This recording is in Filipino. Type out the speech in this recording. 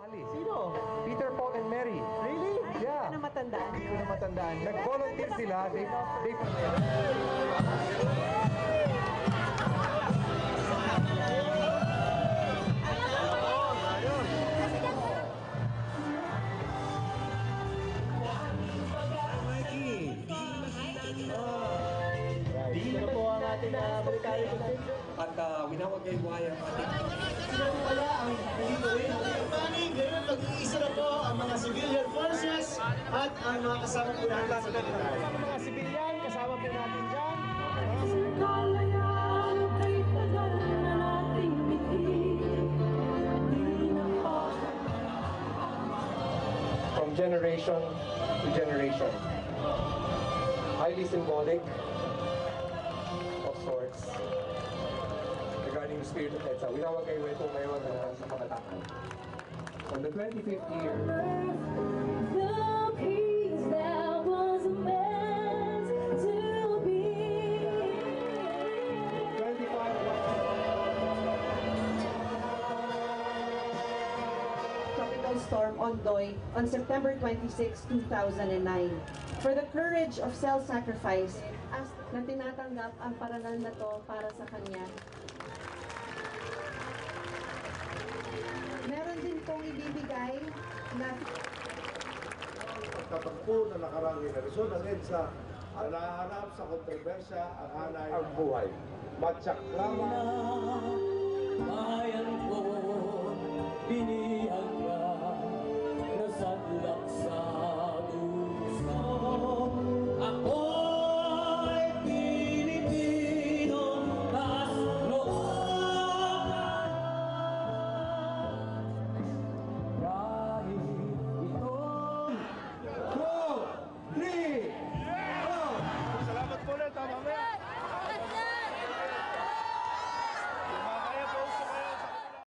Sino? Peter, Paul, and Mary. Really? Yeah. Ano matandaan? Hindi ko na matandaan. Nag-volunteer sila. They Sino po ang ating military contingent? At winawag kay Buhay ang ating Sino po pala ang nandito rin? Ngayon, mag-iisa na po ang mga civilian forces at ang mga kasama po natin sa military. Mga sibilyan, kasama po natin dyan. Kalayaan kay tagal na nating biti. Di na pa. from generation to generation. Highly symbolic of sorts regarding the spirit of EDSA. Winawag kay Weto ngayon sa kabataan. On the 25th year, The peace that was meant to be. 25 Tropical Storm Ondoy on September 26, 2009. For the courage of self-sacrifice, as na tinatanggap ang paranal na to para sa kanya. Meron din pong ibibigay na Pagkatagpo na nakarang henerasyon ng EDSA na nahanap sa kontrobersya ang hanay ang buhay. matsak lamang